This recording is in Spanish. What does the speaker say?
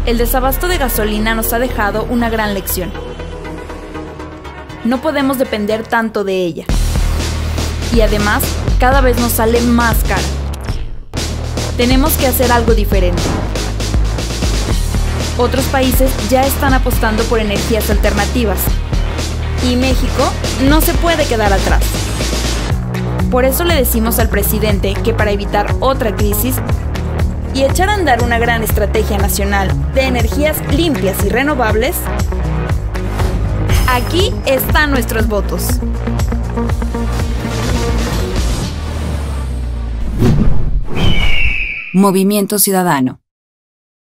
El desabasto de gasolina nos ha dejado una gran lección. No podemos depender tanto de ella. Y además, cada vez nos sale más cara. Tenemos que hacer algo diferente. Otros países ya están apostando por energías alternativas. Y México no se puede quedar atrás. Por eso le decimos al presidente que para evitar otra crisis y echar a andar una gran estrategia nacional de energías limpias y renovables, aquí están nuestros votos. Movimiento Ciudadano.